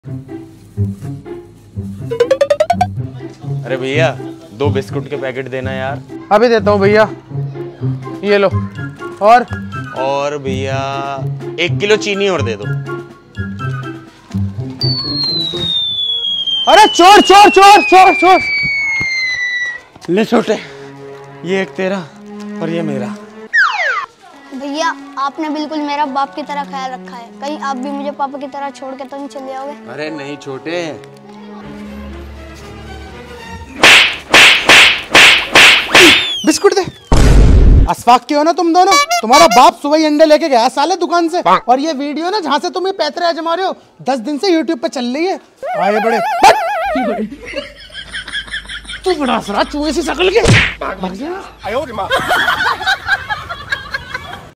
अरे भैया 2 बिस्कुट के पैकेट देना यार। अभी देता हूँ भैया, ये लो। और भैया 1 किलो चीनी और दे दो। अरे चोर चोर चोर चोर चोर। ले छोटे, ये एक तेरा और ये मेरा। भैया आपने बिल्कुल मेरा बाप की तरह ख्याल रखा है, कहीं आप भी मुझे पापा की तरह छोड़ के तो नहीं चले जाओगे? अरे नहीं छोटे। बिस्कुट दे। अशफाक के हो ना तुम दोनों? तुम्हारा बाप सुबह ही अंडे लेके गया साले दुकान से, और ये वीडियो ना जहाँ से तुम ये पैतरे आजमा रहे हो 10 दिन से यूट्यूब पे चल रही है। आए बड़े तू बड़ा असरा चूहे सी शकल के भाग गया।